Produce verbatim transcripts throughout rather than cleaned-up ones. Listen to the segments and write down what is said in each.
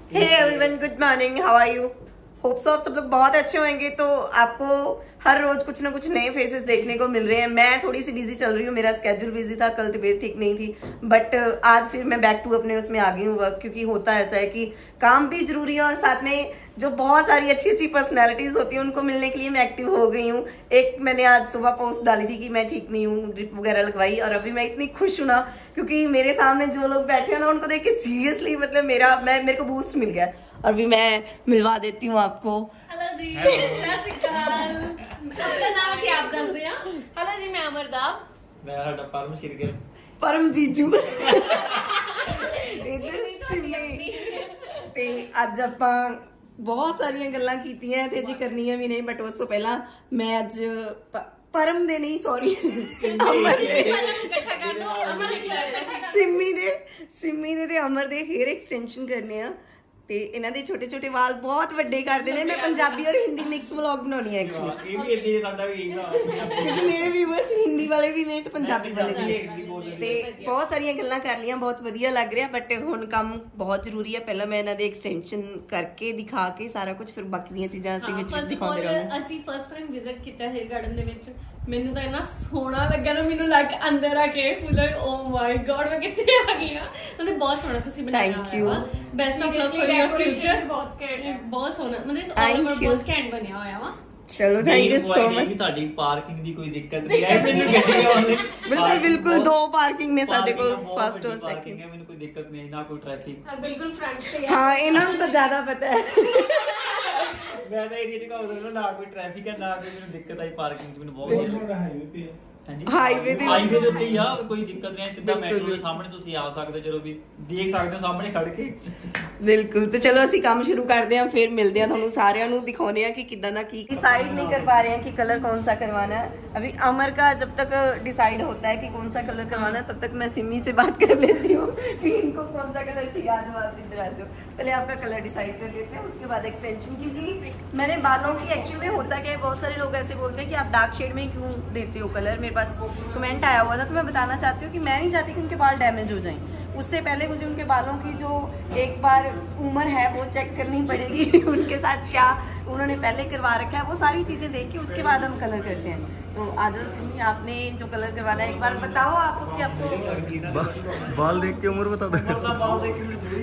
Hey everyone, good morning, how are you? Hope so आप सब लोग बहुत अच्छे होंगे। तो आपको हर रोज कुछ ना कुछ नए फेसेस देखने को मिल रहे हैं। मैं थोड़ी सी बिजी चल रही हूँ, मेरा स्केड्यूल बिजी था, कल तबीयत ठीक नहीं थी, बट आज फिर मैं बैक टू अपने उसमें आ गई हूँ वर्क, क्योंकि होता ऐसा है कि काम भी जरूरी है और साथ में जो बहुत सारी अच्छी अच्छी पर्सनैलिटीज होती है उनको मिलने के लिए मैं एक्टिव हो गई हूँ। एक मैंने आज सुबह पोस्ट डाली थी कि मैं ठीक नहीं हूँ, ड्रिप वगैरह लगवाई, और अभी मैं इतनी खुश हूँ ना क्योंकि मेरे सामने जो लोग बैठे हैं ना उनको देख के सीरियसली मतलब मेरा मैं मेरे को बूस्ट मिल गया। और भी मैं मिलवा देती हूँ आपको। हेलो जी, सत श्री अकाल। अपना नाम से आप दस दिया। हेलो जी, मैं अमरदाब। मैं साडा परम सिरगिल परम जीजू इधर सिमी ते ਅੱਜ ਆਪਾਂ ਬਹੁਤ ਸਾਰੀਆਂ ਗੱਲਾਂ ਕੀਤੀਆਂ ਤੇ ਜੀ ਕਰਨੀਆਂ ਵੀ ਨਹੀਂ, ਬਟ ਉਸ ਤੋਂ ਪਹਿਲਾਂ ਮੈਂ ਅੱਜ परम दे नहीं सॉरी सिमी दे सिमी दे ते अमर दे हेयर एक्सटेंशन करने आ ਤੇ ਇਹਨਾਂ ਦੇ ਛੋਟੇ ਛੋਟੇ ਵਾਲ ਬਹੁਤ ਵੱਡੇ ਕਰ ਦੇਣੇ। ਮੈਂ ਪੰਜਾਬੀ ਔਰ ਹਿੰਦੀ ਮਿਕਸ ਵਲੌਗ ਬਣਾਉਣੀ ਹੈ ਐਕਚੁਅਲੀ। ਇਹ ਵੀ ਇੱਥੇ ਸਾਡਾ ਵੀ ਇਹਦਾ ਕਿਉਂਕਿ ਮੇਰੇ ਵੀਵਰਸ ਹਿੰਦੀ ਵਾਲੇ ਵੀ ਨੇ ਤੇ ਪੰਜਾਬੀ ਵਾਲੇ ਵੀ, ਤੇ ਬਹੁਤ ਸਾਰੀਆਂ ਗੱਲਾਂ ਕਰ ਲੀਆਂ, ਬਹੁਤ ਵਧੀਆ ਲੱਗ ਰਿਹਾ। ਬਟ ਹੁਣ ਕੰਮ ਬਹੁਤ ਜ਼ਰੂਰੀ ਹੈ, ਪਹਿਲਾਂ ਮੈਂ ਇਹਨਾਂ ਦੇ ਐਕਸਟੈਂਸ਼ਨ ਕਰਕੇ ਦਿਖਾ ਕੇ ਸਾਰਾ ਕੁਝ, ਫਿਰ ਬਾਕੀ ਦੀਆਂ ਚੀਜ਼ਾਂ ਅਸੀਂ ਵਿੱਚ ਵਿੱਚ ਦਿਖਾਉਂਦੇ ਰਹਾਂਗੇ। ਅਸੀਂ ਫਸਟ ਟਾਈਮ ਵਿਜ਼ਿਟ ਕੀਤਾ ਹੇਅਰ ਗਾਰਡਨ ਦੇ ਵਿੱਚ। ਮੈਨੂੰ ਤਾਂ ਇੰਨਾ ਸੋਹਣਾ ਲੱਗਾ ਨਾ, ਮੈਨੂੰ ਲੱਗ ਅੰਦਰ ਆ ਕੇ ਫੁੱਲ ਓ ਮਾਈ ਗॉड ਮੈਂ ਕਿੱਥੇ ਆ ਗਈ ਆ। ਮਤਲਬ ਬਹੁਤ ਸੋਹਣਾ ਤੁਸੀਂ ਬਣਾਇਆ। Thank you, best of luck for your future. ਬਹੁਤ ਘੈਂਟ, ਬਹੁਤ ਸੋਹਣਾ, ਮਤਲਬ ਆਲ ਓਵਰ ਬਹੁਤ ਘੈਂਟ ਬਣਿਆ ਹੋਇਆ ਵਾ। ਚਲੋ ਥੈਂਕ ਯੂ ਸੋ ਮਚ। ਤੁਹਾਡੀ ਪਾਰਕਿੰਗ ਦੀ ਕੋਈ ਦਿੱਕਤ ਨਹੀਂ ਹੈ, ਮੈਨੂੰ ਗੱਡੀ ਆਉਣੀ ਬਿਲਕੁਲ ਬਿਲਕੁਲ ਦੋ ਪਾਰਕਿੰਗ ਨੇ ਸਾਡੇ ਕੋਲ, ਫਸਟ ਔਰ ਸੈਕਿੰਡ। ਮੈਨੂੰ ਕੋਈ ਦਿੱਕਤ ਨਹੀਂ, ਨਾ ਕੋਈ ਟ੍ਰੈਫਿਕ। ਬਿਲਕੁਲ ਫਰੰਟ ਤੇ ਹਾਂ, ਇਹਨਾਂ ਨੂੰ ਤਾਂ ਜ਼ਿਆਦਾ ਪਤਾ ਹੈ। ਮੈਂ ਤਾਂ ਏਰੀਆ ਚ ਘੁੰਮਦਾ ਨਾ ਕੋਈ ਟ੍ਰੈਫਿਕ ਹੈ, ਨਾ ਕੋਈ ਮੈਨੂੰ ਦਿੱਕਤ ਆਈ ਪਾਰਕਿੰਗ ਚ। ਮੈਨੂੰ ਬਹੁਤ ਹਾਈਵੇ ਦੇ ਹਾਈਵੇ ਦੇ ਉੱਤੇ ਹੀ ਆ, ਕੋਈ ਦਿੱਕਤ ਨਹੀਂ, ਸਿੱਧਾ ਮੈਟਰੋ ਦੇ ਸਾਹਮਣੇ ਤੁਸੀਂ ਆ ਸਕਦੇ ਹੋ। ਚਲੋ ਵੀ ਦੇਖ ਸਕਦੇ ਹੋ ਸਾਹਮਣੇ ਖੜ ਕੇ। बिल्कुल, तो चलो ਅਸੀਂ ਕੰਮ शुरू करते हैं, फिर मिलते हैं ਤੁਹਾਨੂੰ ਸਾਰਿਆਂ ਨੂੰ ਦਿਖਾਉਨੇ ਆ कि कितना ना की डिसाइड नहीं कर पा रहे हैं कि कलर कौन सा करवाना है। अभी अमर का जब तक डिसाइड होता है कि कौन सा कलर करवाना है तब तक मैं सिमी से बात कर लेती हूँ कि इनको कौन सा कलर चाहिए। आज आप इधर आ जाओ, पहले आपका कलर डिसाइड कर लेते हैं, उसके बाद एक्सटेंशन। क्योंकि मैंने बालों की एक्चुअली में होता क्या है, बहुत सारे लोग ऐसे बोलते हैं कि आप डार्क शेड में क्यों देते हो कलर। मेरे पास कमेंट आया हुआ था, तो मैं बताना चाहती हूँ कि मैं नहीं चाहती कि उनके बाल डैमेज हो जाएं। उससे पहले मुझे उनके बालों की जो एक बार उम्र है वो चेक करनी पड़ेगी, उनके साथ क्या उन्होंने पहले करवा रखा है, वो सारी चीज़ें देख के उसके बाद हम कलर करते हैं। तो आज सिमी आपने जो कलर करवाना है एक बार बताओ आपको कि आपको बा, बाल देख के उम्र बता दो। ਬਾਲ ਦੇਖ ਕੇ ਮੈਨੂੰ ਥੋੜੀ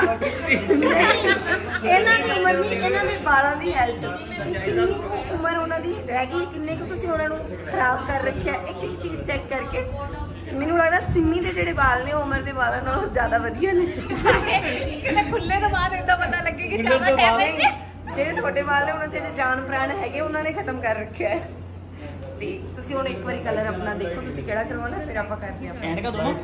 ਇਹਨਾਂ ਦੀ ਉਮਰ ਨਹੀਂ, ਇਹਨਾਂ ਦੇ ਬਾਲਾਂ ਦੀ ਹੈਲਥ ਕਿੰਨੀ ਕੁ ਉਮਰ ਉਹਨਾਂ ਦੀ ਰਹਿ ਗਈ, ਕਿੰਨੇ ਕੁ ਤੁਸੀਂ ਉਹਨਾਂ ਨੂੰ ਖਰਾਬ ਕਰ ਰੱਖਿਆ, ਇੱਕ ਇੱਕ ਚੀਜ਼ ਚੈੱਕ ਕਰਕੇ। ਮੈਨੂੰ ਲੱਗਦਾ ਸਿਮੀ ਦੇ ਜਿਹੜੇ ਵਾਲ ਨੇ ਉਮਰ ਦੇ ਵਾਲਾਂ ਨਾਲੋਂ ਜ਼ਿਆਦਾ ਵਧੀਆ ਨੇ। ਕਿਤੇ ਖੁੱਲੇ ਤੋਂ ਬਾਅਦ ਇਦਾਂ ਪਤਾ ਲੱਗੇ ਕਿ ਜ਼ਿਆਦਾ ਡੈਮੇਜ ਹੈ। ਜਿਹੜੇ ਤੁਹਾਡੇ ਵਾਲ ਨੇ ਉਹਨਾਂ 'ਚ ਜੇ ਜਾਨ ਪ੍ਰਾਣ ਹੈਗੇ ਉਹਨਾਂ ਨੇ ਖਤਮ ਕਰ ਰੱਖਿਆ ਹੈ। ਤੇ ਤੁਸੀਂ ਹੁਣ ਇੱਕ ਵਾਰੀ ਕਲਰ ਆਪਣਾ ਦੇਖੋ, ਤੁਸੀਂ ਕਿਹੜਾ ਕਰਵਾਉਣਾ, ਫਿਰ ਆਪਾਂ ਕਰਦੇ ਹਾਂ। ਐਂਡ ਕਾ ਦੋਨੋਂ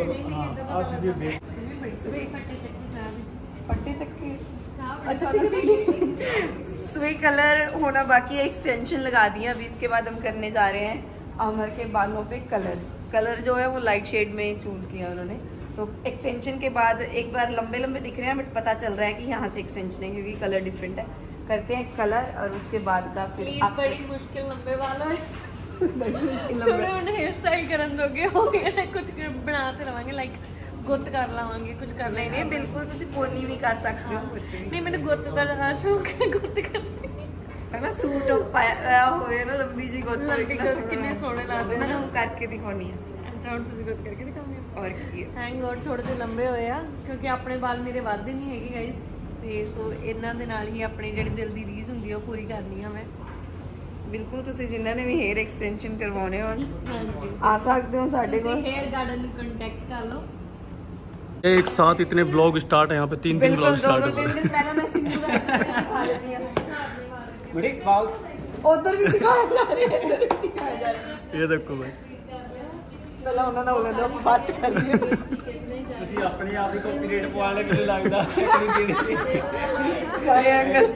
पट्टे चक्के अच्छा स्वी कलर होना बाकी है। एक्सटेंशन लगा दिया, अभी इसके बाद हम करने जा रहे हैं अमर के बालों पे कलर। कलर जो है वो लाइट शेड में चूज किया उन्होंने। तो एक्सटेंशन के बाद एक बार लंबे लंबे दिख रहे हैं, बट पता चल रहा है कि यहाँ से एक्सटेंशन है क्योंकि कलर डिफरेंट है। करते हैं कलर और उसके बाद का फिर आप बड़ी मुश्किल लंबे वालों है। बड़ी मुश्किल लंबे हेयर स्टाइल करन दोगे हो गया, कुछ बनाते रहांगे, लाइक गुत्त कर लावांगे, कुछ कर नहीं नहीं बिल्कुल तुसी पोनी भी कर सकते हो। नहीं मैंने गुत्त का ज़्यादा शौक है, गुत्त करने है ना। सूट पाया होए ना लंबी जी गुत्त, लंबी गुत्त कितने सोहने लगदे। मैं तुहानू करके दिखाउणी है। अच्छा हुण तुसी गुत्त करके दिखाओगे और की थैंक गॉड थोड़े ਜਿਹੇ ਲੰਬੇ ਹੋਏ ਆ, ਕਿਉਂਕਿ ਆਪਣੇ ਵਾਲ ਮੇਰੇ ਵੱਧਦੇ ਨਹੀਂ ਹੈਗੇ ਗਾਇਸ। ਤੇ ਸੋ ਇਹਨਾਂ ਦੇ ਨਾਲ ਹੀ ਆਪਣੀ ਜਿਹੜੀ ਦਿਲ ਦੀ ਰੀਝ ਹੁੰਦੀ ਆ ਉਹ ਪੂਰੀ ਕਰਨੀ ਆ ਮੈਂ। ਬਿਲਕੁਲ ਤੁਸੀਂ ਜਿਨ੍ਹਾਂ ਨੇ ਵੀ हेयर एक्सटेंशन ਕਰਵਾਉਣੇ ਹੋਣ ਹਾਂਜੀ ਆ ਸਕਦੇ ਹੋ ਸਾਡੇ ਕੋਲ। ਤੁਸੀਂ हेयर गार्डन ਨੂੰ ਕੰਟੈਕਟ ਕਰ ਲਓ। एक साथ इतने व्लॉग स्टार्ट है यहाँ पे, तीन दिन व्लॉग स्टार्ट हो तीन दिन पहले मैं सिंधु का दिखा रही हूं। बड़े वाल उधर भी दिखाया जा रहा है, इधर भी दिखाया जा रहा है। ये देखो भाई, पहले ਉਹਨਾਂ ਦਾ ਹੋ ਗਿਆ ਆਪਾਂ ਬਾਅਦ ਚ ਕਰ ਲਈਏ। ਤੁਸੀਂ ਆਪਣੇ ਆਪ ਹੀ ਕਾਪੀਰਾਈਟ ਪਵਾ ਲੈ, ਮੈਨੂੰ ਲੱਗਦਾ ਕਿੰਨੀ ਦੇ ਕਾਏ ਐਂਗਲ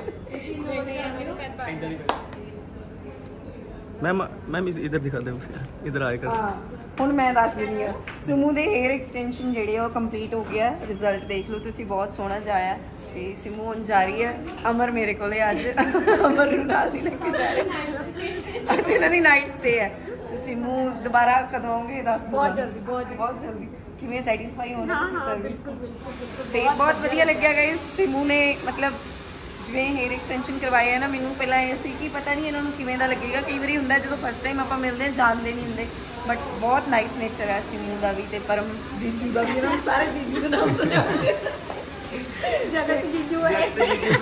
मैम मैम इधर दिखा दे, इधर आए कर। हाँ ਹੁਣ ਮੈਂ ਦੱਸ ਦਿੰਦੀ ਹਾਂ, ਸਿਮੂ ਦੇ हेयर एक्सटेंशन ਜਿਹੜੇ ਆ ਉਹ ਕੰਪਲੀਟ ਹੋ ਗਿਆ। ਰਿਜ਼ਲਟ ਦੇਖ ਲਓ ਤੁਸੀਂ, ਬਹੁਤ ਸੋਹਣਾ ਜਾਇਆ। ਤੇ ਸਿਮੂ ਹੁਣ ਜਾ ਰਹੀ ਹੈ, ਅਮਰ ਮੇਰੇ ਕੋਲੇ ਅੱਜ ਅਮਰ ਨੂੰ ਨਾਲ ਹੀ ਲੈ ਕੇ ਜਾ ਰਹੇ। ਅੱਜ ਇਹਨਾਂ ਦੀ ਨਾਈਟ ਸਟੇ ਹੈ। ਸਿਮੂ दोबारा कदों आओगे? दस बहुत जल्दी बहुत बहुत जल्दी ਕਿਵੇਂ ਸੈਟੀਸਫਾਈ ਹੋਣਾ ਹਾਂ ਤੁਸੀਂ ਹਾਂ ਸਰਵਿਸ ਬਿਲਕੁਲ ਬਿਲਕੁਲ ਬਿਲਕੁਲ ਤੇ ਬਹੁਤ ਵਧੀਆ ਲੱਗਿਆ ਗਾਇਸ। ਸਿਮੂ ਨੇ ਮਤਲਬ ਜਿਵੇਂ ਹੇਅਰ ਐਕਸਟੈਂਸ਼ਨ ਕਰਵਾਏ ਆ ਨਾ, ਮੈਨੂੰ ਪਹਿਲਾਂ ਇਹ ਸੀ ਕਿ ਪਤਾ ਨਹੀਂ ਇਹਨਾਂ ਨੂੰ ਕਿਵੇਂ ਦਾ ਲੱਗੇਗਾ। ਕਈ ਵਾਰੀ ਹੁੰਦਾ ਜਦੋਂ ਫਸਟ ਟਾਈਮ ਆਪਾਂ ਮਿਲਦੇ ਹਾਂ ਜਾਣਦੇ ਨਹੀਂ ਹੁੰਦੇ, ਬਟ ਬਹੁਤ ਨਾਈਸ ਨੇਚਰ ਹੈ ਸਿਮੂ ਦਾ ਵੀ ਤੇ ਪਰਮ ਜੀਜੂ ਦਾ ਵੀ। ਇਹਨਾਂ ਨੂੰ ਸਾਰੇ ਜੀਜੂ ਦੇ ਨਾਮ ਤੋਂ ਜਾਣਦੇ ਜਗਤ ਜੀਜੂ ਹੈ।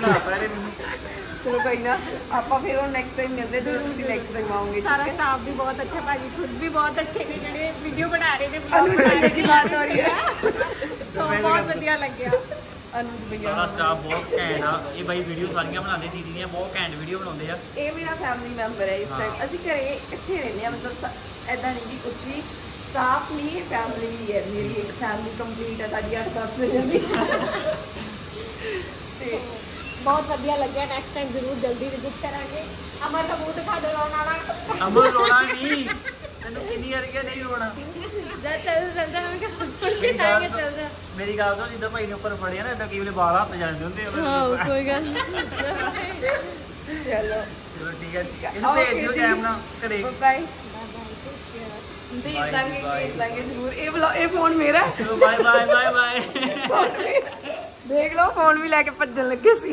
ਚਲੋ ਕੋਈ ਨਾ, ਆਪਾਂ ਫਿਰ ਉਹ ਨੈਕਸਟ ਟਾਈਮ ਮਿਲਦੇ ਜਦੋਂ ਤੁਸੀਂ ਨੈਕਸਟ ਟਾਈਮ ਆਓਗੇ। ਸਾਰਾ ਸਟਾਫ ਵੀ ਬਹੁਤ ਅੱਛਾ, ਭਾਜੀ ਖੁਦ ਵੀ ਬਹੁਤ ਅੱਛੇ ਨੇ ਜਿਹੜੇ ਵੀਡੀਓ ਬਣਾ ਰਹੇ ਨੇ। अनुज भैया की बात हो रही है। ਸੋ ਬਹੁਤ ਵਧੀਆ ਲੱਗਿਆ। अनुज भैया ਸਾਰਾ ਸਟਾਫ ਬਹੁਤ ਘੈਂਟ ਆ। ਇਹ ਬਾਈ ਵੀਡੀਓ ਸਾਰੀਆਂ ਬਣਾਉਂਦੇ, ਦੀਦੀ ਦੀਆਂ ਬਹੁਤ ਘੈਂਟ ਵੀਡੀਓ ਬਣਾਉਂਦੇ ਆ। ਇਹ ਮੇਰਾ ਫੈਮਿਲੀ ਮੈਂਬਰ ਹੈ। ਇਸ ਟਾਈਮ ਅਸੀਂ ਘਰੇ ਇਕੱਠੇ ਰਹਿੰਦੇ ਆ, ਮਤਲਬ ਐਦਾਂ ਨਹੀਂ ਕਿ ਕੁਝ ਵੀ ਸਟਾਫ ਨਹੀਂ, ਫੈਮਿਲੀ ਵੀ ਹੈ ਮੇਰੀ। ਇੱਕ ਫੈਮਿਲੀ ਕੰਪਲੀਟ ਹੈ ਸਾਡੀ, ਅੱਠ ਦਸ ਜਣਿਆਂ ਦੀ। ਤੇ ਬਹੁਤ ਵਧੀਆ ਲੱਗਿਆ। ਨੈਕਸਟ ਟਾਈਮ ਜ਼ਰੂਰ ਜਲਦੀ ਵਿਜ਼ਿਟ ਕਰਾਂਗੇ। ਅਮਰ ਦਾ ਮੂੰਹ ਦਿਖਾ ਦੇ ਰੋਣ ਵਾਲਾ। ਅਮਰ ਰੋਣਾ ਨਹੀਂ, ਤੈਨੂੰ ਕਿੰਨੀ ਵਾਰ ਕਿਹਾ ਨਹੀਂ ਰੋਣਾ। ਚੱਲ ਚੱਲ ਚੱਲ ਜਾ ਮੈਂ ਮੇਰੀ ਕਿਹਾ ਗੱਲ ਚੱਲ ਜਾ। ਮੇਰੀ ਗੱਲ ਤੋਂ ਜਿੱਦਾਂ ਭਾਈ ਨੇ ਉੱਪਰ ਫੜਿਆ ਨਾ, ਇਦਾਂ ਕਈ ਵੇਲੇ ਵਾਲ ਹੱਥ ਜਾਂਦੇ ਹੁੰਦੇ ਆ। ਹਾਂ ਕੋਈ ਗੱਲ ਚਲੋ ਚਲੋ ਠੀਕ ਹੈ, ਇਹਨੂੰ ਭੇਜ ਦਿਓ ਟਾਈਮ ਨਾਲ ਘਰੇ। ਬਾਏ। ਭੇਜ ਦਾਂਗੇ ਭੇਜ ਦਾਂਗੇ ਜ਼ਰੂਰ। ਇਹ ਵਲੌਗ ਇਹ ਫੋਨ ਮੇਰਾ ਹੈ। ਚਲੋ ਬਾਏ ਬਾਏ ਬਾਏ ਬਾਏ। देख लो फोन भी लेके भजन लगे सी।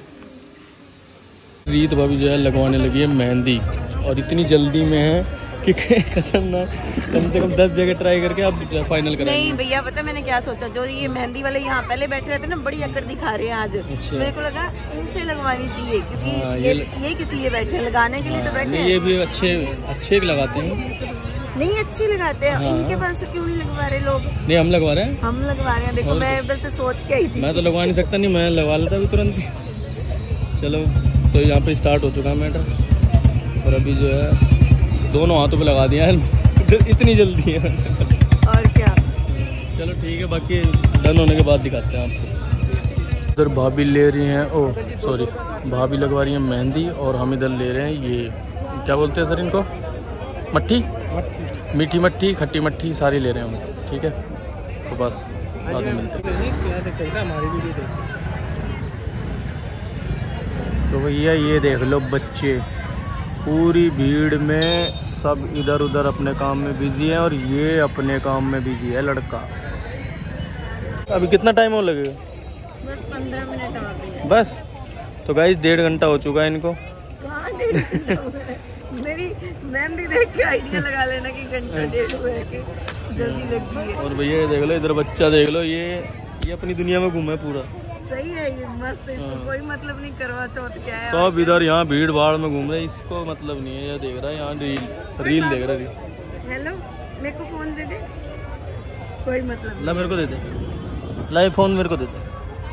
रीत भाभी जो है लगवाने लगी है मेहंदी, और इतनी जल्दी में है कि खतरनाक, कम से कम दस जगह ट्राई करके अब फाइनल करेंगे। नहीं भैया पता मैंने क्या सोचा, जो ये मेहंदी वाले यहाँ पहले बैठे रहते ना, बड़ी अकड़ दिखा रहे हैं आज। अच्छा। मेरे को लगा इनसे लगवानी चाहिए क्योंकि हाँ, ये ये ये किस लिए बैठे हैं, लगाने के लिए तो बैठे नहीं, हैं। ये भी अच्छे अच्छे लगाते हैं। नहीं अच्छी लगाते हैं। हाँ। इनके पास क्यों नहीं लगवा रहे लोग? नहीं हम लगवा रहे हैं। हम लगवा रहे हैं। देखो और मैं उधर से सोच के आई थी। मैं तो लगवा नहीं सकता, नहीं मैं लगवा लेता अभी तुरंत ही। चलो तो यहाँ पे स्टार्ट हो चुका है मैटर, और अभी जो है दोनों हाथों पे लगा दिया है। इतनी जल्दी है। और क्या। चलो ठीक है, बाकी डन होने के बाद दिखाते हैं आपको। इधर भाभी ले रही हैं, ओ सॉरी भाभी लगवा रही हैं मेहंदी, और हम इधर ले रहे हैं ये क्या बोलते हैं सर इनको, मट्ठी, मीठी मट्ठी, खट्टी मट्ठी सारी ले रहे हैं हम। ठीक है, तो बस बाद में मिलते हैं। तो भैया ये देख लो बच्चे पूरी भीड़ में सब इधर उधर अपने काम में बिजी है, और ये अपने काम में बिजी है लड़का। अभी कितना टाइम हो लगेगा? बस पंद्रह मिनट आ गए। बस तो गाइस डेढ़ घंटा हो चुका है इनको। कहाँ डेढ़ घंटा हुआ है? मेरी मेहंदी देख के आइडिया लगा लेना कि घंटा डेढ़ हुआ है कि जल्दी लग गई है। और भैया ये देख लो, इधर बच्चा देख लो, ये ये अपनी दुनिया में घूमे पूरा। सही है ये, मस्त है। इसको कोई मतलब नहीं करवा चौथ क्या है। सब इधर यहाँ भीड़ भाड़ में घूम रहे हैं, इसको मतलब नहीं है। ये देख रहा है यहाँ रील रील देख रहा है। हेलो मेरे को फोन दे दे, कोई मतलब ला मेरे को दे दे, ला ये फोन मेरे को दे दे।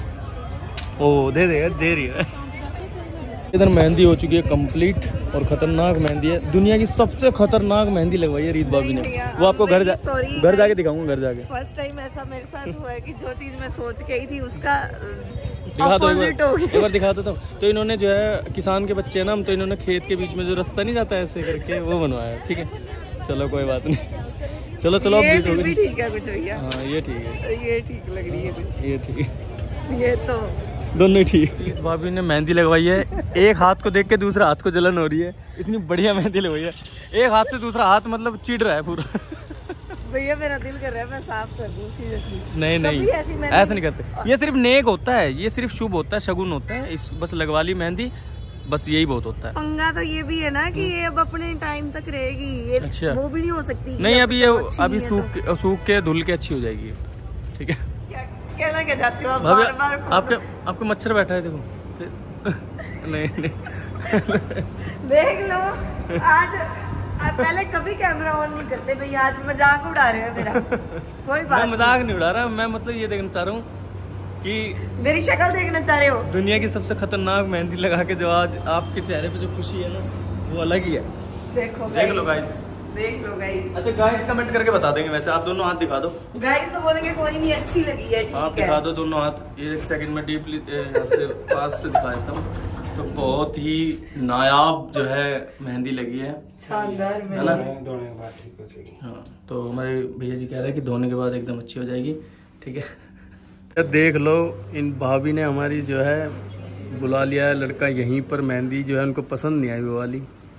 ओ दे दे दे रही है। इधर मेहंदी हो चुकी है कंप्लीट, और खतरनाक मेहंदी है। दुनिया की सबसे खतरनाक मेहंदी लगवाई है रीत भाभी ने। वो आपको घर जा घर जाके दिखाऊंगा, घर जाके। फर्स्ट टाइम ऐसा मेरे साथ हुआ है कि जो चीज मैं सोच के आई थी उसका दिखा दो एक बार, एक बार दिखा दो। तो, तो इन्होंने जो है किसान के बच्चे हैं ना हम, तो इन्होंने खेत के बीच में जो रास्ता नहीं जाता ऐसे करके वो बनवाया है। ठीक है चलो कोई बात नहीं। चलो चलो ये अब भी ठीक है कुछ भैया। हाँ ये ठीक है, ये ठीक लग रही है कुछ, ये ठीक है, ये तो दोनों ठीक। भाभी ने मेहंदी लगवाई है, एक हाथ को देख के दूसरा हाथ को जलन हो रही है। इतनी बढ़िया मेहंदी लगवाई है, एक हाथ से दूसरा हाथ मतलब चिढ़ रहा है पूरा। भैया मेरा दिल कर रहा है मैं साफ कर दूं सीरियसली। नहीं नहीं ऐसा नहीं करते, ये सिर्फ नेक होता है, ये सिर्फ शुभ होता है, शगुन होता है। इस बस लगवा ली मेहंदी, बस यही बहुत होता है। पंगा तो ये भी है ना कि ये अब अपने टाइम तक रहेगी, ये अच्छा। वो भी नहीं हो सकती। नहीं अभी ये अच्छी अभी है सूख के सूख के धुल के अच्छी हो जाएगी। ठीक है कहना क्या चाहते हो आप? भाभी बार बार आपके आपको मच्छर बैठा है देखो। नहीं नहीं देख लो आज आज पहले कभी कैमरा ऑन नहीं करते भैया, आज मजाक उड़ा रहे हैं मेरा। कोई बात मैं मजाक नहीं उड़ा रहा, मैं मतलब ये देखना चाह रहा हूँ कि मेरी शक्ल देखना चाह रहे हो। दुनिया की सबसे खतरनाक मेहंदी लगा के जो आज आपके चेहरे पे जो खुशी है ना वो अलग ही है। देखो देख लो गाइस, देख लो गाइस। अच्छा गाइस कमेंट करके बता देंगे। वैसे आप दोनों हाथ दिखा दो। गाइस तो बोलेंगे कोई नहीं अच्छी लगी है, आप ठीक दिखा है। दो दोनों हाथ, एक सेकंड में डीपली से पास से दिखा देता हूँ। तो बहुत ही नायाब जो है मेहंदी लगी है, शानदार है ना? धोने के बाद ठीक हो जाएगी। हाँ तो हमारे भैया जी कह रहे हैं कि धोने के बाद एकदम अच्छी हो जाएगी। ठीक है देख लो, इन भाभी ने हमारी जो है बुला लिया है लड़का यहीं पर। मेहंदी जो है उनको पसंद नहीं आई वो वाली,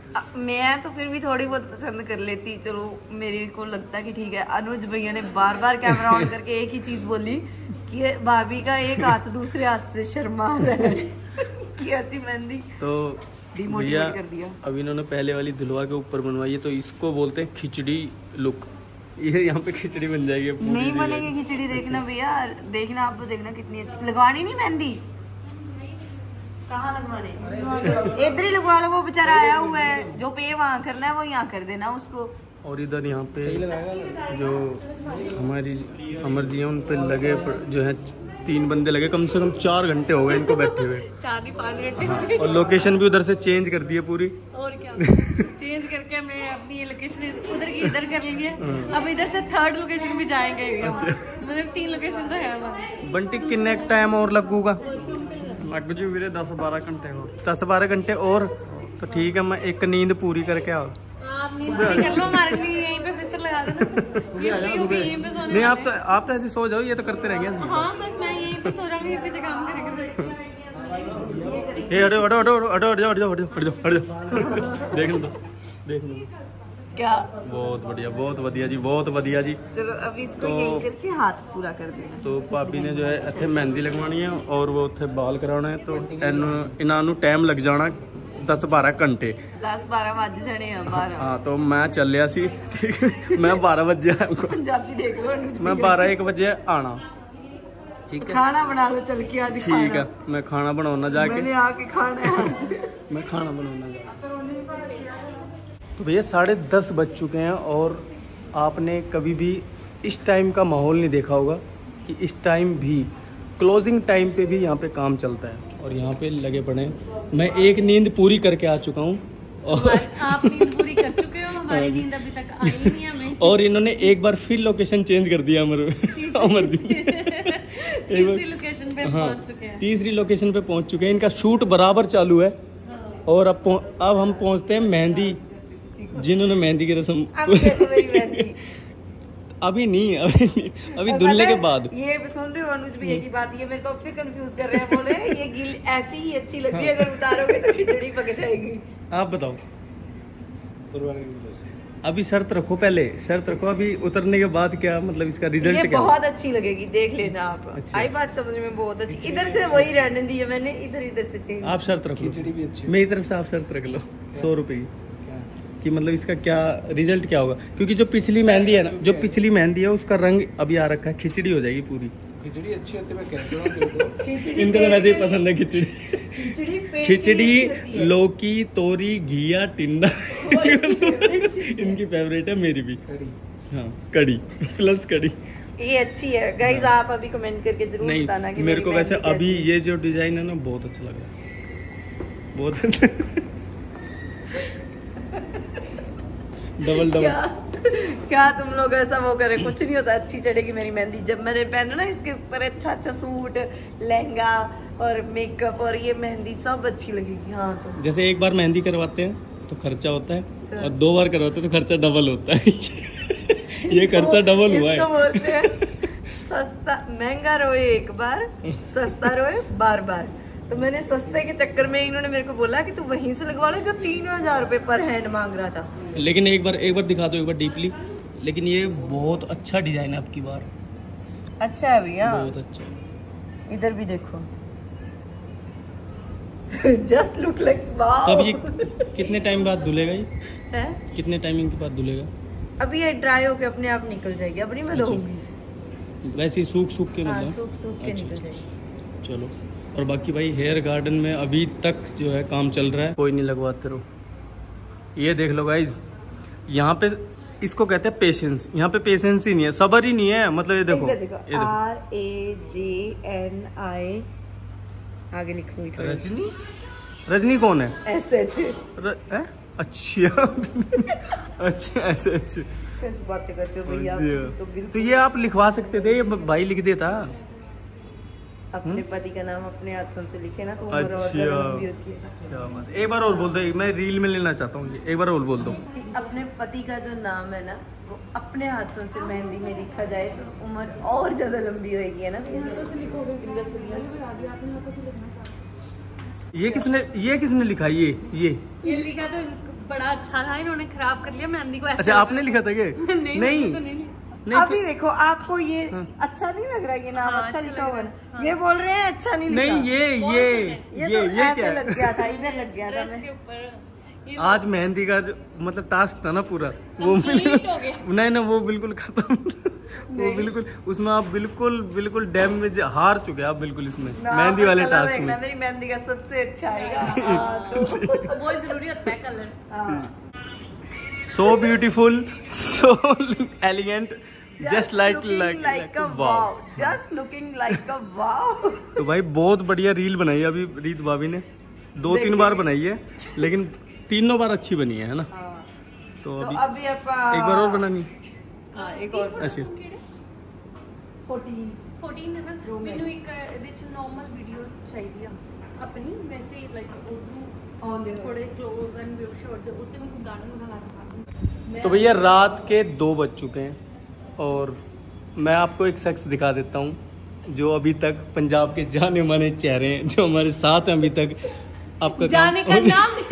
मैं तो फिर भी थोड़ी बहुत पसंद कर लेती, चलो मेरे को लगता कि ठीक है। अनुज भैया ने बार बार कैमरा ऑन करके एक ही चीज बोली कि भाभी का एक हाथ दूसरे हाथ से शर्मा रहा है कि ऐसी मेहंदी तो भैया कर दिया। अब इन्होंने पहले वाली दुल्हा के ऊपर बनवाई है, तो इसको बोलते हैं खिचड़ी लुक। ये यहाँ पे खिचड़ी बन जाएगी पूरी। नहीं बनेगी खिचड़ी, देखना भैया, देखना आप तो, देखना कितनी अच्छी। लगवानी नहीं मेहंदी, कहाँ लगवाने, इधर ही लगवा लो। वो बेचारा आया हुआ है, जो पे वहाँ करना है वो यहाँ कर देना उसको। और इधर यहाँ पे जो हमारी अमर जी हैं उन पे लगे जो है तीन बंदे लगे, कम से कम चार घंटे हो गए इनको बैठे हुए। चार नहीं पाँच घंटे। हाँ, और लोकेशन भी उधर से चेंज कर दी है पूरी। और क्या चेंज करके हमने अपनी ये लोकेशन उधर की इधर कर ली है। अब इधर से थर्ड लोकेशन भी जाएंगे। मतलब तीन लोकेशन तो है हमारे। बंटी कितने टाइम और लगूगा? लग जू मेरे दस बारह घंटे और दस बारह घंटे और, तो ठीक है, मैं एक नींद पूरी करके आओ। आप नींद पूरी कर लो, हमारे लिए यहीं पे बिस्तर लगा देना। यहीं पे सोने नहीं, आप तो आप तो ऐसे सो जाओ, ये तो करते रहेंगे। हाँ बस मैं यहीं पे सो जाऊंगी, यहीं पे काम करेंगे। ए हटो हटो हटो हटो हटो हटो हटो हटो हटो देखने दो देखने दो। क्या बहुत बढ़िया, बहुत बढ़िया जी, बहुत बढ़िया जी। चलो अब इसको तो यही करके हाथ पूरा कर देना। तो भाभी ने जो है इत्थे मेहंदी लगवानी है और वो उत्थे बाल कराना है, तो इन्हों ਨੂੰ टाइम लग जाना दस बारह घंटे। दस बारह बज जाने हैं बारह। हाँ, तो मैं चल लिया सी, ठीक है, मैं बारह बजे आया, पंजाबी देख लो अनुज मैं बारह एक बजे आना, ठीक है। खाना बना लो चल के आज। ठीक है, मैं खाना बनाना जाके, मैंने आके खाना है आज। मैं खाना बनाना जाके। तो भैया साढ़े दस बज चुके हैं और आपने कभी भी इस टाइम का माहौल नहीं देखा होगा कि इस टाइम भी, क्लोजिंग टाइम पे भी यहाँ पे काम चलता है और यहाँ पे लगे पड़े हैं। मैं एक नींद पूरी करके आ चुका हूँ और आप नींद पूरी कर चुके हो, हमारी नींद अभी तक आई नहीं हमें। और इन्होंने एक बार फिर लोकेशन चेंज कर दिया अमर अमर दी। तीसरी लोकेशन पे पहुंच चुके हैं। तीसरी लोकेशन पे पहुंच चुके हैं। इनका शूट बराबर चालू है और अब अब हम पहुंचते हैं मेहंदी, जिन्होंने मेहंदी की रस्म अब देखो मेरी मेहंदी। अभी नहीं, अभी नहीं, अभी दुल्हने के बाद। ये सुन रहे हो अनुज भैया की बात, ये मेरे को फिर कंफ्यूज कर रहे हैं। बोल रहे हैं ये गिल ऐसी ही अच्छी लगी, अगर उतारोगे तो खिचड़ी पक जाएगी। आप बताओ, अभी शर्त रखो, पहले शर्त रखो, अभी उतरने के बाद क्या मतलब इसका रिजल्ट ये क्या? बहुत अच्छी लगेगी, देख लेना आप। अच्छा। आई बात समझ में, बहुत अच्छी। इधर से वही रहने दी है मैंने, इधर इधर से चेंज। आप शर्त रखो, खिचड़ी भी अच्छी, मेरी तरफ से आप शर्त रख लो सौ रुपए की, कि मतलब इसका क्या रिजल्ट क्या होगा, क्योंकि जो पिछली मेहंदी है ना, जो पिछली मेहंदी है उसका रंग अभी आ रखा है, खिचड़ी हो जाएगी पूरी। खिचड़ी अच्छी होती है, मैं कहता हूं खिचड़ी इनको तो वैसे ही पसंद है खिचड़ी। खिचड़ी पेट की अच्छी होती खिचड़ी, है। लौकी, तोरी, घिया, टिंडा इनकी फेवरेट है, मेरी भी। हाँ, कड़ी प्लस कड़ी। ये अच्छी है गाइस, आप अभी कमेंट करके जरूर बताना नहीं, कि मेरे को मेरी वैसे मेहंदी अभी कैसी ये जो डिजाइन है ना बहुत अच्छा लग रहा है, बहुत अच्छा। डबल डबल क्या क्या तुम लोग ऐसा वो करे, कुछ नहीं होता। अच्छी चढ़ेगी मेरी मेहंदी जब मैंने पहना ना इसके ऊपर अच्छा अच्छा सूट, लहंगा और मेकअप, और ये मेहंदी सब अच्छी लगेगी। हाँ, तो जैसे एक बार मेहंदी करवाते हैं तो खर्चा होता है और दो बार करवाते हैं तो खर्चा डबल होता है। ये खर्चा डबल हुआ इसको है। बोलते हैं सस्ता, महंगा रोए एक बार, सस्ता रोए बार बार। तो मैंने सस्ते के चक्कर में इन्होंने मेरे को बोला कि तू वहीं से लगवा ले जो तीन हजार रुपए पर हैंड मांग रहा था। लेकिन एक बार एक बार दिखा दो, एक बार डीपली। लेकिन ये बहुत अच्छा डिजाइन है आपकी बार, अच्छा है भैया, बहुत अच्छा। इधर भी देखो। Just look like wow. तो अब ये कितने टाइम बाद धुलेगा? ये है? कितने टाइमिंग के बाद धुलेगा? अभी ये ड्राई होके अपने आप निकल जाएगी, अब नहीं मैं धोऊंगी। वैसे ही सूख सूख के हाँ, मतलब। सूख सूख के अच्छा। निकल जाएगी। चलो, और बाकी भाई हेयर गार्डन में अभी तक जो है काम चल रहा है, कोई नहीं लगवाते रहो। ये देख लो गाइज, यहाँ पे इसको कहते हैं पेशेंस। यहाँ पे पेशेंस ही नहीं है, सब्र ही नहीं है। मतलब ये देखो, ये देखो, आर ए जे एन आई आगे लिखो। रजनी, रजनी कौन है? S H. र, है? अच्छा अच्छा ऐसे अच्छे कैसे बातें करते हो भैया, तो तो बिल्कुल ये आप लिखवा सकते थे, ये भाई लिख देता। अपने पति का नाम अपने हाथों से लिखे ना तो उम्र और अच्छा। लंबी होती है। क्या बात है। एक बार और बोल दो, मैं रील में लेना चाहता हूँ, ये एक बार और बोल दो। कि अपने पति का जो नाम है ना वो अपने हाथों से मेहंदी में लिखा जाए तो उम्र और ज्यादा लंबी होगी, है ना भैया? ये किसने ये किसने लिखा? ये ये ये लिखा तो बड़ा अच्छा रहा, इन्होंने खराब कर लिया मेहंदी को। अच्छा आपने लिखा था क्या? नहीं नहीं, तो नहीं लिखा। नहीं अभी देखो आपको ये अच्छा नहीं लग रहा है, ये नाम हाँ, अच्छा अच्छा लिखा लग हुआ रहा है। है, ये बोल रहे हैं अच्छा नहीं लिखा। नहीं ये ये ये ये तो ये ऐसे क्या लग गया था, इधर लग गया था ड्रेस मैं। के ऊपर ये आज मेहंदी का जो मतलब टास्क था ना पूरा वो complete हो गया। नहीं ना वो बिल्कुल खत्म वो बिल्कुल उसमें आप बिल्कुल बिल्कुल डैमेज हार चुके आप बिल्कुल इसमें ना, मेहंदी पर वाले कलर टास्क देखना, में। मेरी मेहंदी का सबसे अच्छा आएगा। हाँ, तो बहुत जरूरी होता है कलर। हाँ। So beautiful so elegant just like like like a wow, just looking like a wow. तो भाई बहुत बढ़िया रील बनाई है अभी रीत भाभी ने, दो तीन बार बनाई है लेकिन तीनों बार अच्छी बनी है, है ना? तो तो अभी अभी ਆਪਾਂ एक बार और बनानी। हाँ एक और अच्छा फोर्टीन फोर्टीन है ना, ਮੈਨੂੰ ਇੱਕ ਇਹਦੇ ਚ ਨਾਰਮਲ ਵੀਡੀਓ ਚਾਹੀਦੀ ਆ ਆਪਣੀ, ਵੈਸੇ ਲਾਈਕ ਉਹਨੂੰ ऑन दे थोड़े क्लोज एंड व्यू शॉट्स ਉੱਤੇ ਮੈਂ ਕੋਈ ਗਾਣਾ ਗੁਣਾ ਲਾ ਕੇ तो भैया रात के दो बज चुके हैं और मैं आपको एक शख्स दिखा देता हूँ जो अभी तक पंजाब के जाने माने चेहरे हैं जो हमारे साथ हैं अभी तक। आपका जाने का काम- नाम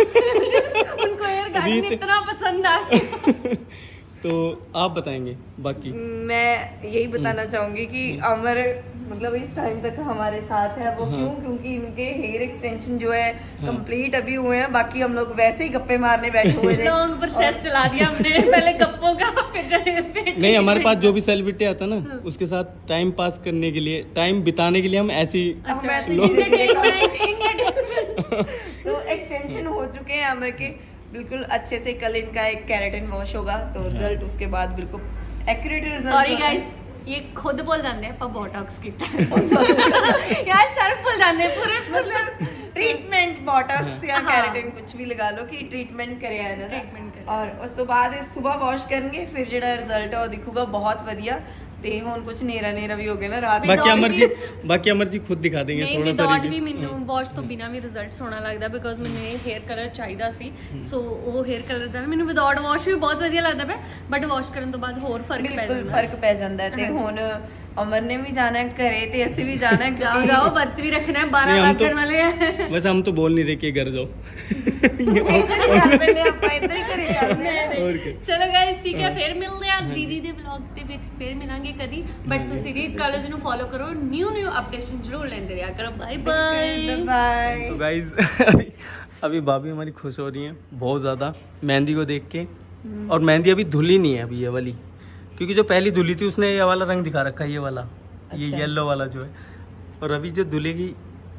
उनको एयर गार्डन रीत- इतना पसंद आया। तो आप बताएंगे बाकी। मैं यही बताना चाहूंगी कि अमर मतलब इस टाइम तक हमारे साथ है वो क्यों, क्योंकि इनके हेयर एक्सटेंशन जो है कंप्लीट अभी हुए हैं, बाकी हम लोग वैसे ही गप्पे मारने बैठे हुए थे। लॉन्ग प्रोसेस चला दिया हमने, पहले गप्पों का फिर नहीं हमारे पास जो भी सेलिब्रिटी आता ना उसके साथ टाइम पास करने के लिए टाइम बिताने के लिए हम ऐसी हम ऐसे ही Entertainment, entertainment। तो एक्सटेंशन हो चुके हैं अमर के बिल्कुल अच्छे से। कल इनका एक कैरेटिन वॉश होगा तो रिजल्ट उसके बाद बिल्कुल एक्यूरेट रिजल्ट। सॉरी गाइस, ये खुद भूल जाते हैं पर बोटॉक्स किया यार, सर भूल जाते हैं पूरे मतलब ट्रीटमेंट बॉटॉक्स या हाँ। कैरेटिन कुछ भी लगा लो कि ट्रीटमेंट करे है ना Treatment करे। और उस तो बाद सुबह वॉश करेंगे फिर ਜਿਹੜਾ रिजल्ट है वो दिखूगा बहुत ਵਧੀਆ। ਤੇ ਹੁਣ ਕੁਝ ਨੇਰਾ ਨੇਰਾ ਵੀ ਹੋ ਗਿਆ ਨਾ ਰਾਤ बाकी अमर जी बाकी अमर जी खुद दिखा देंगे ਨਹੀਂ थोड़ा सा ਵਿਦਆਊਟ ਵੀ review। ਮੈਨੂੰ ਵਾਸ਼ ਤੋਂ ਬਿਨਾ ਵੀ ਰਿਜ਼ਲਟ ਸੋਹਣਾ ਲੱਗਦਾ ਬਿਕੋਜ਼ ਮੈਨੂੰ ਇਹ ਹੇਅਰ ਕਲਰ ਚਾਹੀਦਾ ਸੀ, ਸੋ ਉਹ ਹੇਅਰ ਕਲਰ ਦਾ ਮੈਨੂੰ ਵਿਦਆਊਟ ਵਾਸ਼ ਵੀ ਬਹੁਤ ਵਧੀਆ ਲੱਗਦਾ ਪਿਆ, ਬਟ ਵਾਸ਼ ਕਰਨ ਤੋਂ ਬਾਅਦ ਹੋਰ ਫਰਕ ਪੈ ਬਿਲਕੁਲ ਜਾਂਦਾ। ਫਰਕ ਪੈ ਜਾਂਦਾ ਹੈ। ਤੇ ਹੁਣ ਅਮਰ ਨੇ ਵੀ ਜਾਣਾ ਹੈ ਘਰੇ ਤੇ ਅਸੀਂ ਵੀ ਜਾਣਾ ਹੈ ਜਾਓ ਕਿਉਂਕਿ ਜਾਓ, ਵਰਤ ਵੀ ਰੱਖਣਾ ਹੈ, ਬਾਰਾਂ नहीं, हम तो- ਵੱਜਣ ਵਾਲੇ ਆ। वैसे हम तो बोल नहीं रहे कि घर जाओ। ਇੱਧਰ ਹੀ ਚੱਲ ਪੈਂਦੇ ਆਪਾਂ, ਇੱਧਰ ਹੀ ਘਰੇ ਚੱਲਦੇ ਹਾਂ। और क्या। ਚਲੋ ਗਾਇਸ ਠੀਕ ਹੈ, ਫਿਰ ਮਿਲਦੇ ਆ ਦੀਦੀ ਦੇ ਵਲੌਗ ਦੇ ਵਿੱਚ, ਫਿਰ ਮਿਲਾਂਗੇ ਕਦੀ, ਬਟ ਤੁਸੀਂ ਰੀਤ ਕਾਲਜ ਨੂੰ ਫੋਲੋ ਕਰੋ, ਨਿਊ ਨਿਊ ਅਪਡੇਸ਼ਨ ਜ਼ਰੂਰ ਲੈਂਦੇ ਰਿਹਾ ਕਰੋ। Bye bye. बाय। तो गाइज अभी अभी भाभी हमारी खुश हो रही हैं बहुत ज़्यादा मेहंदी को देख के, और मेहंदी अभी धुली नहीं है अभी ये वाली, क्योंकि जो पहली धुली थी उसने ये वाला रंग दिखा रखा है, ये वाला ये अच्छा। येलो वाला जो है, और अभी जो धुलेगी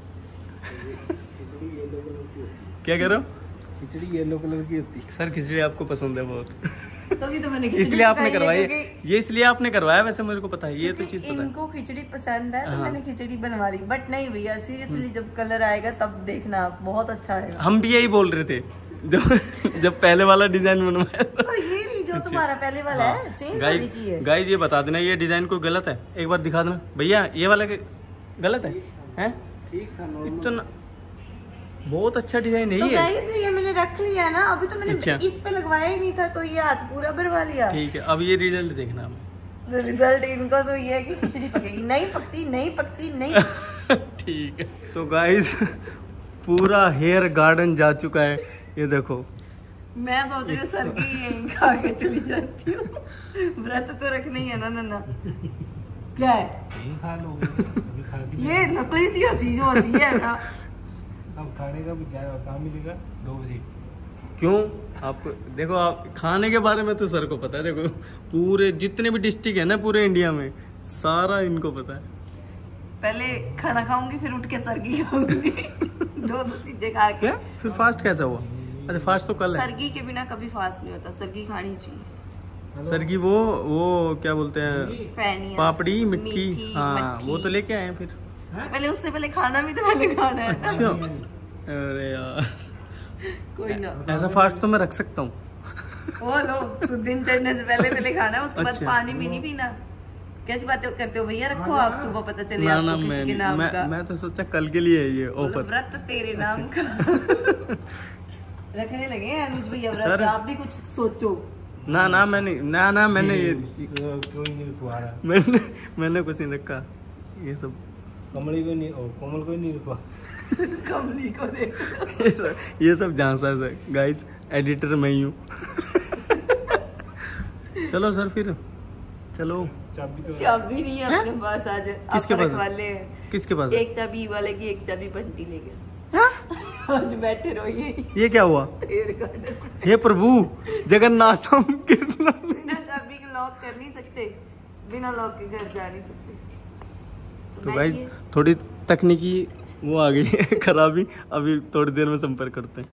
क्या कह रहे हो खिचड़ी येलो कलर की होती है। सर? खिचड़ी आपको पसंद है बहुत तभी तो मैंने खिचड़ी इसलिए आपने पकाई है, करवाई है, क्योंकि- ये इसलिए आपने करवाया, वैसे मेरे को पता है ये तो चीज़ पता है। इनको खिचड़ी पसंद है तो हाँ। मैंने खिचड़ी बनवा ली, बट नहीं भैया सीरियसली जब कलर आएगा तब देखना आप, बहुत अच्छा आएगा। हम भी यही बोल रहे थे जब जब पहले वाला डिजाइन बनवाया था। तो ये नहीं जो तुम्हारा पहले वाला है, चेंज गाइस होने की है। गाइस ये बता देना ये डिजाइन कोई गलत है, एक बार दिखा देना भैया, ये वाला के गलत है हैं? ठीक था नॉर्मल। इतना बहुत अच्छा डिजाइन है तो ये। गाइस ये मैंने रख लिया ना, अभी तो मैंने अच्छा। इस पे लगवाया ही नहीं था, तो ये हाथ पूरा भरवा लिया। ठीक है अब ये रिजल्ट देखना हमें। तो रिजल्ट इनको तो ये है कि खिचड़ी पकेगी, नहीं पकती नहीं पकती नहीं। ठीक है तो गाइस पूरा हेयर गार्डन जा चुका है, ये देखो। मैं सोच रही हूँ सर की यहीं खा के चली जाती हूँ, व्रत तो रखना ही है ना नन्ना। क्या है यही खा लो अभी खा के ये नकली सी हंसी जो हंसी है ना। अब खाने का भी क्या काम मिलेगा दो बजे। क्यों आपको देखो, आप खाने के बारे में तो सर को पता है, देखो पूरे जितने भी डिस्ट्रिक्ट है ना पूरे इंडिया में सारा इनको पता है। पहले खाना खाऊंगी फिर उठ के सरगी खाऊंगी। दो दो चीजें खा के। क्या फिर फास्ट कैसा हुआ? अच्छा फास्ट तो कल है। सरगी के बिना कभी फास्ट नहीं होता, सरगी खानी चाहिए। सर की वो वो क्या बोलते हैं, फैनिया पापड़ी मिट्टी, हाँ मट्ठी। वो तो लेके आए हैं फिर। पहले उससे पहले खाना भी तो पहले खाना है ना। अच्छा अरे यार कोई ना, ऐसा फास्ट तो मैं रख सकता हूँ। वो लो दिन चढ़ने से पहले पहले खाना है, उसके बाद अच्छा। पानी भी नहीं पीना। कैसी बातें करते हो भैया, रखो आप, सुबह पता चले ना आपको ना किसी मैं के नाम मैं, का। मैं तो सोचा कल के लिए है ये बोलो, ऑफर। व्रत तेरे नाम का। रखने लगे हैं अनुज भैया व्रत, सर। आप भी कुछ सोचो। ना ना मैंने ना ना मैंने ये कोई नहीं खुआ रहा। मैंने मैंने कुछ नहीं रखा ये सब। कमली को नहीं, ओ, कोमल को नहीं रुकवा। कमली को देख। ये सब ये सब झांसा है गाइस, एडिटर मैं ही हूँ। चलो सर फिर चलो। चाबी तो चाबी नहीं है अपने पास आज। किसके अपने पास है? वाले हैं। किसके पास है? एक चाबी वाले की, एक चाबी बंटी ले गया। आज बैठे रहो यही ये क्या हुआ? Hair garden. हे प्रभु जगन्नाथम कृष्ण। बिना चाबी के लॉक कर नहीं सकते, बिना लॉक के घर जा नहीं सकते। तो गाइस थोड़ी तकनीकी वो आ गई है खराबी, अभी थोड़ी देर में संपर्क करते हैं।